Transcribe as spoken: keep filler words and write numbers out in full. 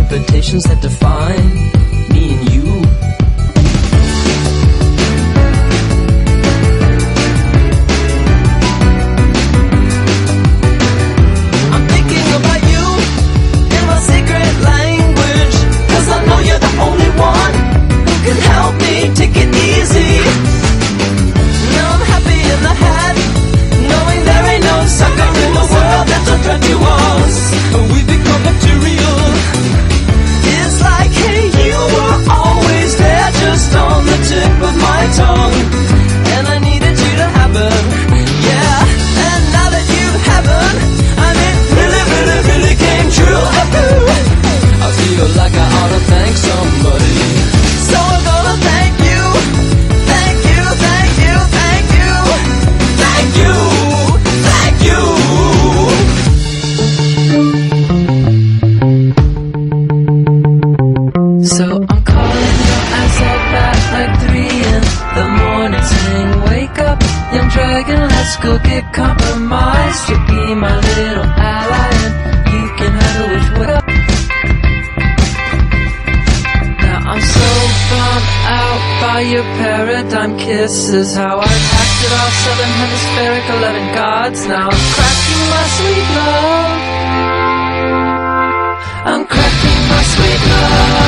interpretations that define me and you. I'm thinking about you in my secret language, 'cause I know you're the only one who can help me take it easy. Now I'm happy in the head, knowing there ain't no sucker in the world that'll drive you walls. We become material. It's like, hey, you were always there, just on the tip of my tongue, and I needed you to happen, yeah. And now that you haven't, I mean, really, really, really came true. I feel like I ought to thank somebody, so I'm gonna thank you, thank you, thank you, thank you, thank you, thank you. So I'm calling your ass up at like three in the morning, saying, wake up, young dragon, let's go get compromised. You be my little ally, and you can handle which way up. Now I'm so bummed out by your paradigm kisses, how I've hacked it all southern hemispheric eleven gods. Now I'm cracking my sweet love, I'm cracking my sweet love.